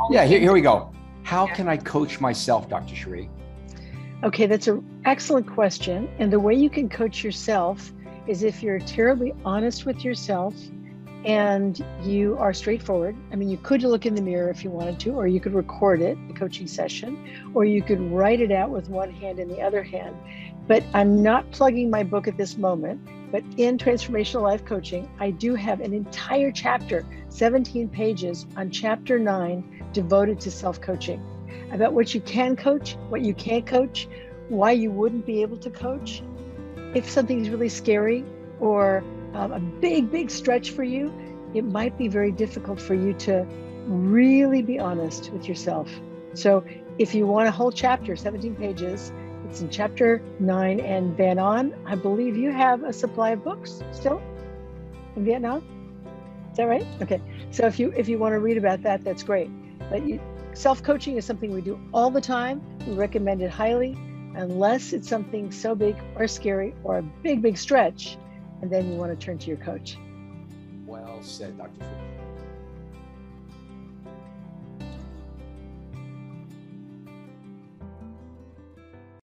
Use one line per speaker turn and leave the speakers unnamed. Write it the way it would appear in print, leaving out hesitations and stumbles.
Yeah, here we go. How can I coach myself, Dr. Chérie?
Okay, that's an excellent question. And the way you can coach yourself is if you're terribly honest with yourself and you are straightforward. I mean, you could look in the mirror if you wanted to, or you could record it, the coaching session, or you could write it out with one hand and the other hand. But I'm not plugging my book at this moment, but in Transformational Life Coaching, I do have an entire chapter, 17 pages on chapter 9, devoted to self-coaching, about what you can coach, what you can't coach, why you wouldn't be able to coach. If something's really scary or a big stretch for you, it might be very difficult for you to really be honest with yourself. So if you want a whole chapter, 17 pages, it's in chapter 9 and then on. I believe you have a supply of books still in Vietnam. Is that right? Okay. So if you want to read about that, that's great. But self-coaching is something we do all the time. We recommend it highly, unless it's something so big or scary or a big stretch, and then you want to turn to your coach.
Well said, Dr. Chérie.